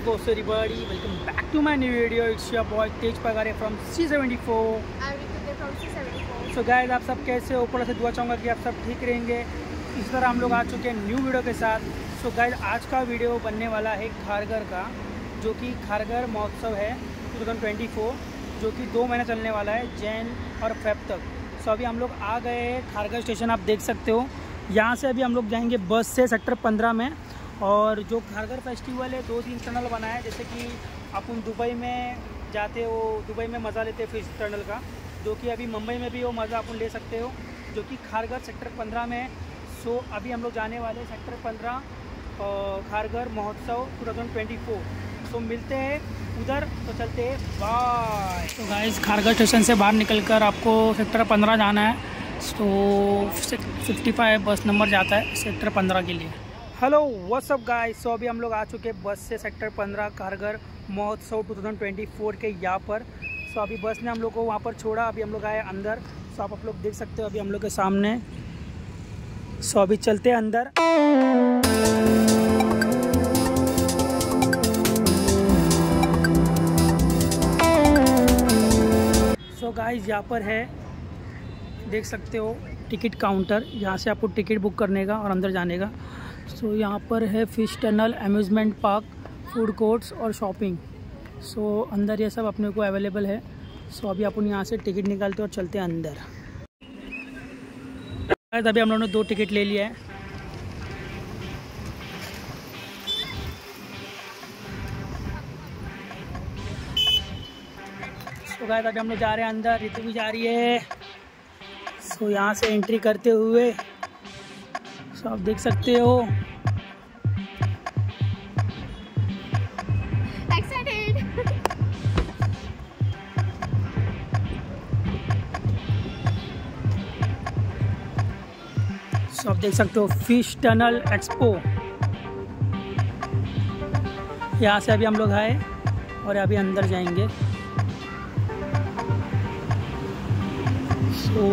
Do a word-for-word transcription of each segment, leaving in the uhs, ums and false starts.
goes everybody, welcome back to my new video. It's your boy Tej Pagare from C seventy-four. I'm Ritu from C seventy-four. So guys, आप सब कैसे हो? ऊपर से दुआ चाहूँगा कि आप सब ठीक रहेंगे। इस तरह हम लोग आ चुके हैं न्यू वीडियो के साथ। सो so गाइस, आज का वीडियो बनने वाला है खारघर का, जो कि खारघर महोत्सव है दो हज़ार चौबीस, जो कि दो महीने चलने वाला है, जैन और फेब तक। सो so अभी हम लोग आ गए हैं खारघर स्टेशन, आप देख सकते हो। यहाँ से अभी हम लोग जाएंगे बस से सेक्टर पंद्रह में। और जो खारघर फेस्टिवल है दो तीन टनल बना है, जैसे कि अपन दुबई में जाते हो, दुबई में मज़ा लेते हैं फिश टनल का, जो कि अभी मुंबई में भी वो मज़ा अपन ले सकते हो, जो कि खारघर सेक्टर पंद्रह में है। सो अभी हम लोग जाने वाले सेक्टर पंद्रह खारघर महोत्सव दो हज़ार चौबीस। सो मिलते हैं उधर, तो चलते हैं, बाय। तो गाइस, खारघर स्टेशन से बाहर निकलकर आपको सेक्टर पंद्रह जाना है। तो फिफ्टी फाइव बस नंबर जाता है सेक्टर पंद्रह के लिए। हेलो व्हाट्सअप गाइस, सो अभी हम लोग आ चुके हैं बस से सेक्टर पंद्रह खारघर महोत्सव दो हज़ार चौबीस के यहाँ पर। सो अभी बस ने हम लोग को वहाँ पर छोड़ा, अभी हम लोग आए अंदर। सो आप आप लोग देख सकते हो अभी हम लोग के सामने। सो अभी चलते हैं अंदर। सो गाइस, यहाँ पर है, देख सकते हो, टिकट काउंटर। यहाँ से आपको टिकट बुक करने का और अंदर जाने का। सो so, यहाँ पर है fish tunnel, amusement park, food courts और शॉपिंग। सो so, अंदर ये सब अपने को अवेलेबल है। सो so, अभी अपन यहाँ से टिकट निकालते हैं और चलते हैं अंदर। अभी हम लोगों ने दो टिकट ले लिया है। तो गाइस, अभी हम लोग जा रहे हैं अंदर, रितु भी जा रही है। सो so, यहाँ से एंट्री करते हुए सो so, आप देख सकते हो। Excited. सो so, आप देख सकते हो फिश टनल एक्सपो। यहाँ से अभी हम लोग आए और अभी अंदर जाएंगे। सो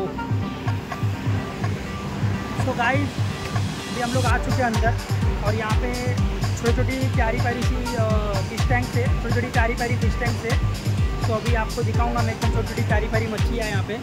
सो गाइस, अभी हम लोग आ चुके हैं अंदर और यहाँ पे छोटी छोटी प्यारी प्यारी सी फिश टैंक से, छोटी छोटी प्यारी प्यारी फिश टैंक से। तो अभी आपको दिखाऊंगा मैं, एकदम छोटी छोटी प्यारी प्यारी मच्छी है यहाँ पे।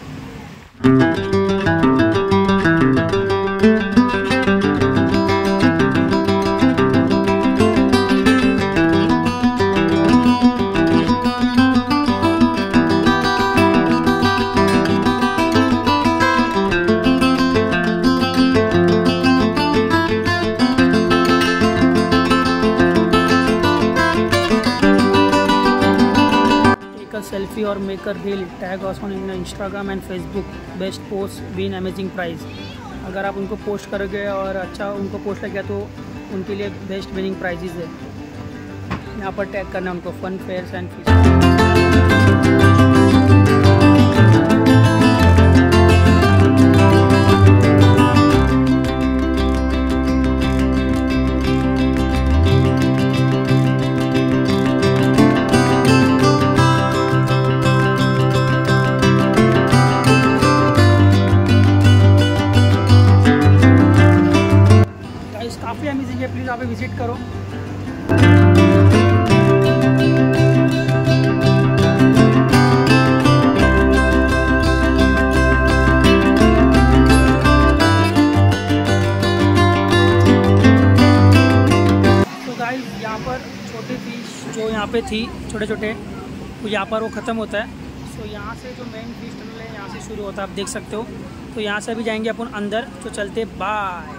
सेल्फी और maker reel, tag us on in Instagram and Facebook, best post win amazing prize. अगर आप उनको पोस्ट करोगे और अच्छा उनको पोस्ट लग गया तो उनके लिए बेस्ट विनिंग प्राइजेज है। यहाँ पर टैग करना है उनको, फन फेयर्स एंड फीचर। काफ़ी अमेजिंग है, प्लीज़ आप विजिट करो। तो गाइस, यहाँ पर छोटी फिश जो यहाँ पे थी, छोटे छोटे, तो यहाँ पर वो ख़त्म होता है। सो यहाँ से जो मेन फिश टनल है यहाँ से शुरू होता है, आप देख सकते हो। तो यहाँ से अभी जाएंगे अपन अंदर, तो चलते bye.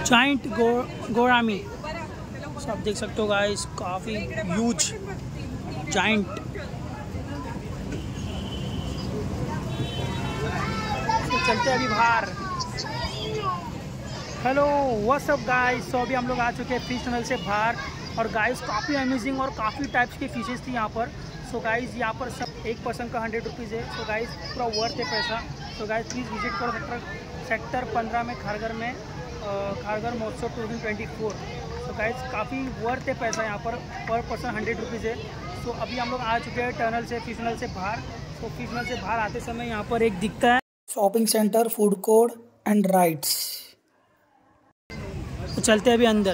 Giant go gourami. so, आप देख सकते हो गाइस, काफ़ी ह्यूज जाइंट। so, चलते हैं अभी बाहर। Hello what's up guys. So अभी हम लोग आ चुके हैं फिश टनल से बाहर, और गाइस काफ़ी अमेजिंग और काफ़ी टाइप्स के फिशेस थी यहाँ पर। सो so, गाइस यहाँ पर सब एक पर्सन का हंड्रेड रुपीज़ है। सो so, गाइस पूरा वर्थ है पैसा। So so, guys please visit करो सेक्टर सेक्टर पंद्रह में खारगर में Kharghar Mahotsav two thousand twenty four. So guys काफ़ी वर्थ है पैसा यहाँ पर, पर पर्सन हंड्रेड रुपीज़ है। सो so, अभी हम लोग आ चुके हैं टनल से, फिश टनल से बाहर। सो so, फिश टनल से बाहर आते समय यहाँ पर एक दिखता है shopping centre, food court and rides. तो चलते हैं अभी अंदर।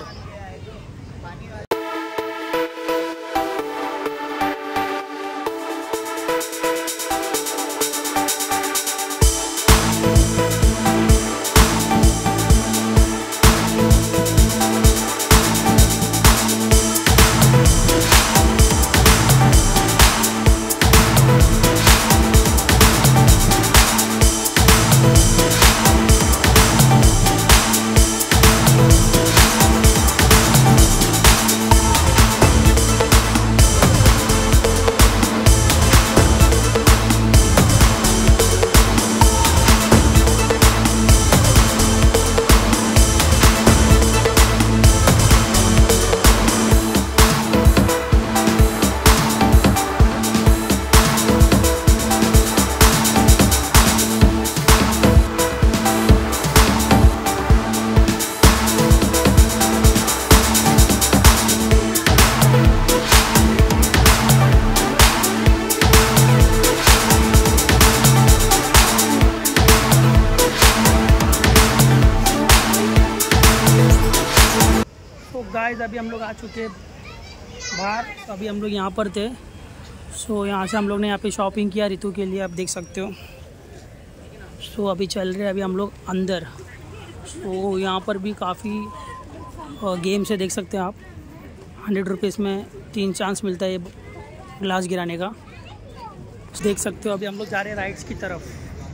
गाइस अभी हम लोग आ चुके हैं बाहर। तो अभी हम लोग यहाँ पर थे। सो so, यहाँ से हम लोग ने यहाँ पे शॉपिंग किया रितु के लिए, आप देख सकते हो। सो so, अभी चल रहे हैं अभी हम लोग अंदर। सो so, यहाँ पर भी काफ़ी गेम्स है, देख सकते हैं आप। हंड्रेड रुपीज़ में तीन चांस मिलता है ये ग्लास गिराने का, देख सकते हो। अभी हम लोग जा रहे हैं राइड्स की तरफ।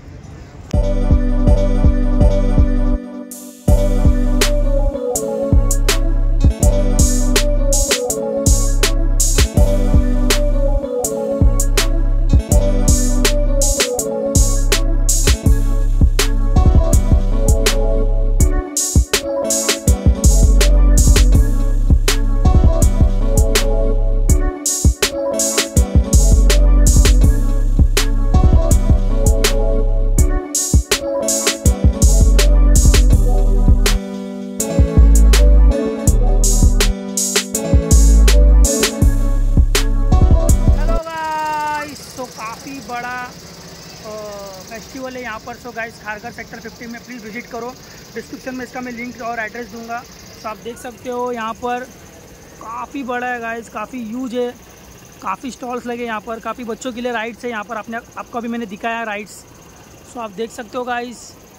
काफ़ी बड़ा फेस्टिवल है यहाँ पर। So guys Kharghar sector fifty में प्लीज़ विजिट करो। डिस्क्रिप्शन में इसका मैं लिंक और एड्रेस दूंगा। तो आप देख सकते हो यहाँ पर काफ़ी बड़ा है गाइस, काफ़ी यूज है, काफ़ी स्टॉल्स लगे यहाँ पर, काफ़ी बच्चों के लिए राइड्स है यहाँ पर। आपने आपको अभी मैंने दिखाया राइड्स। सो आप देख सकते हो guys.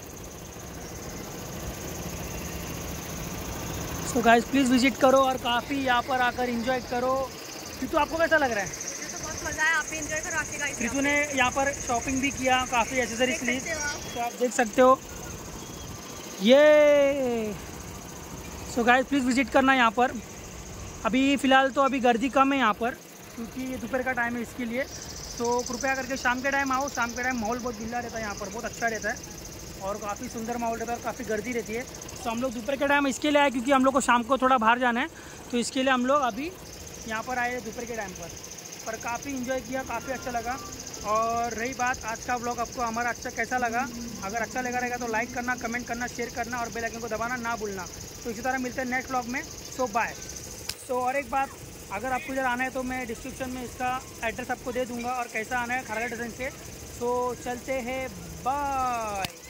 So guys please visit करो और काफ़ी यहाँ पर आकर एंजॉय करो। तो आपको कैसा लग रहा है? मजा है, आप भी एंजॉय करो आके गाइस। रितु ने यहाँ पर शॉपिंग भी किया, काफ़ी एसेसरीज ली, तो आप देख सकते हो ये। सो गाइस प्लीज़ विजिट करना यहाँ पर। अभी फ़िलहाल तो अभी गर्दी कम है यहाँ पर, क्योंकि ये दोपहर का टाइम है इसके लिए। तो कृपया करके शाम के टाइम आओ। शाम के टाइम माहौल बहुत गिल्ला रहता है यहाँ पर, बहुत अच्छा रहता है और काफ़ी सुंदर माहौल रहता है और काफ़ी गर्दी रहती है। तो हम लोग दोपहर के टाइम इसके लिए आए, क्योंकि हम लोग को शाम को थोड़ा बाहर जाना है, तो इसके लिए हम लोग अभी यहाँ पर आए दोपहर के टाइम पर। पर काफ़ी इन्जॉय किया, काफ़ी अच्छा लगा। और रही बात आज का व्लॉग आपको हमारा अच्छा कैसा लगा, अगर अच्छा लगा रहेगा तो लाइक करना, कमेंट करना, शेयर करना और बेल आइकन को दबाना ना भूलना। तो इसी तरह मिलते हैं नेक्स्ट व्लॉग में। सो बाय। सो और एक बात, अगर आपको इधर आना है तो मैं डिस्क्रिप्शन में इसका एड्रेस आपको दे दूँगा और कैसा आना है खारगर स्टेशन से। सो चलते हैं, बाय।